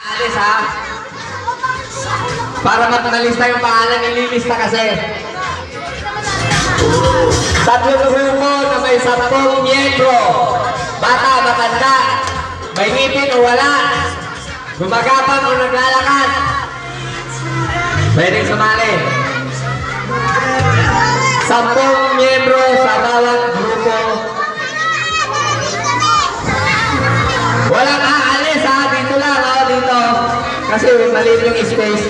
Alis ha? Para nalista yung pangalan, nililista kasi. Tatlong grupo na may 10 miyembro. Bata, matanda, may ngipin o wala, gumagapang o naglalakad. Pwedeng sumali. 10 miyembro sa bawat grupo. Walang aalis ha, dito lang o, dito. Kasi maliit yung space.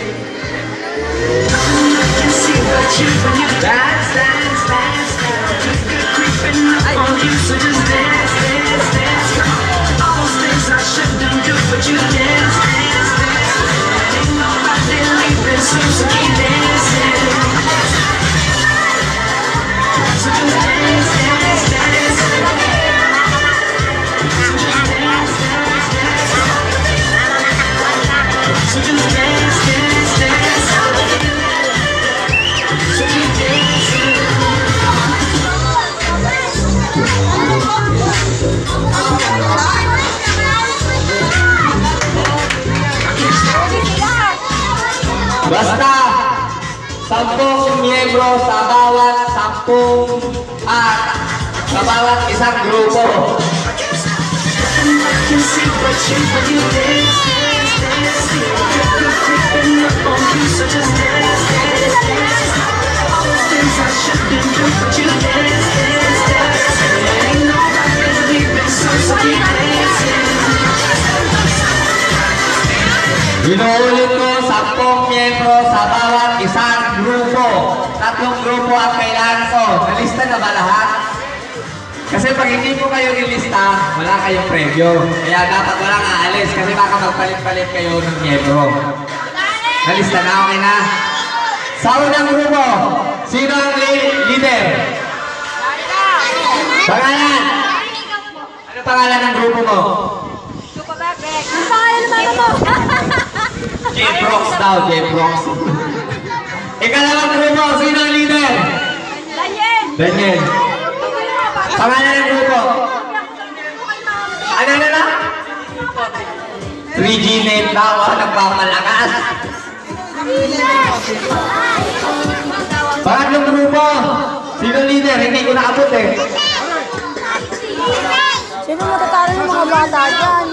Dance, dance, dance, ay. All those things I shouldn't do, but you dance, dance, dance. Ain't nobody leaving, so keep dancing. So just dance, dance, dance. So just dance, dance, dance. So keep dancing. Basta 10 miyembro sa bawat 10 sa bawat isang grupo. Inuulit ko, 10 miyembro sa bawat isang grupo. 3 grupo ang kailangan ko. Nalista na ba lahat? Kasi pag hindi po kayo nilista, wala kayong premyo. Kaya dapat walang aalis kasi baka magpalit-palit kayo ng miyembro. Nalista na, okay na? Sa unang grupo, sino ang leader? Pangalan? Ano pangalan ng grupo mo? Ang pangalan naman mo? J-Prox daw, J-Prox. Ikalawang grupo, sino ang leader? Daniel! Daniel. Pangalan ng grupo? Ano na? 3G name daw, nagpapalakas. Pangatlong grupo, sino leader? Hindi ko naabot eh. Sino matatalo ng mga bata dyan?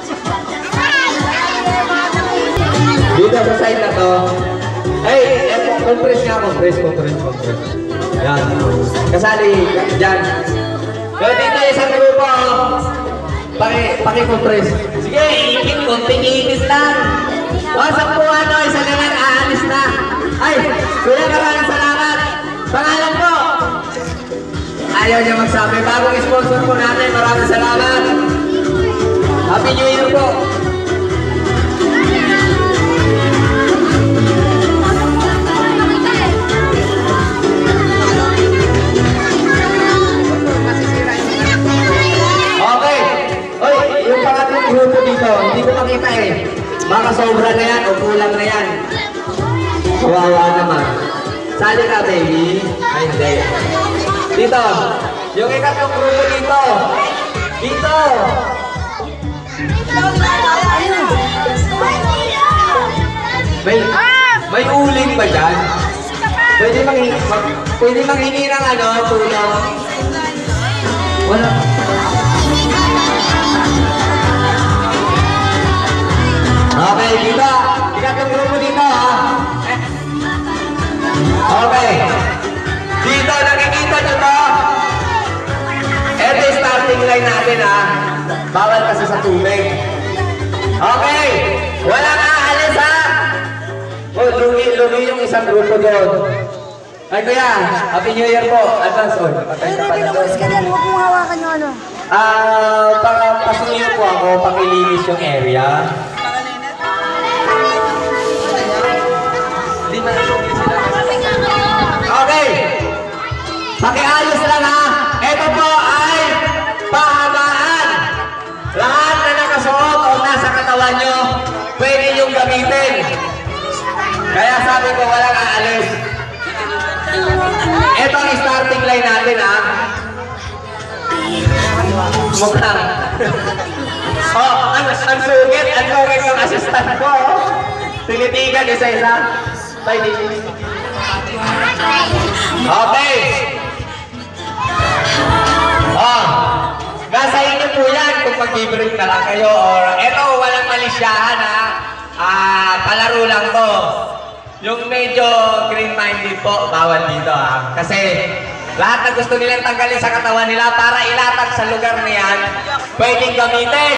Dito sa side na to. Ay, compress nga, compress. Yan. Kasali dyan. Pero dito isang grupo, paki-compress. Sige, ikit, konting inis lang. O, 10 isa na lang, aalis na. Ay, kuya, maraming salamat. Pangalan ko. Ayaw niya magsabi. Bagong sponsor po natin, maraming salamat. Happy New Year po. Grupo dito, hindi ko makita eh. Baka sobra na yan o kulang na yan. Kawawa naman. Sali ka, baby. Ay, hindi. Dito. Yung ikatlong grupo dito. Dito. May uling ba dyan? Pwede manghingi ng tulong. Wala. Okay, dito. Ikatlong grupo dito, ha? Okay. Dito, nakikita nyo to? Ito yung starting line natin, ha? Bawal kasi sa tubig. Okay. Walang aalis, ha? O, lugi yung isang grupo doon. Ay, kuya, Happy New Year po. Advance, o. Patay ka pa na doon. Huwag mong hawakan yung ano. Pasuyo po ako, pakilinis yung area. Okay. Pakiayos lang ha. Ito po ay pahamaan. Lahat na nakasuot o nasa katawan nyo, pwede yung gamitin. Kaya sabi ko walang aalis. Ito ang starting line natin ha. Mukhang. Oh, ang sugit ng assistant ko. Oh. Tinitigan isa-isa. Tay, dili. Okay. Oh, nasa inyo po yan kung mag-break na lang kayo or eto, walang malisyahan ha. Palaro lang to. Yung medyo green-minded po, bawal dito ha. Kasi lahat na gusto nilang tanggalin sa katawan nila para ilatag sa lugar na yan, pwedeng gamitin.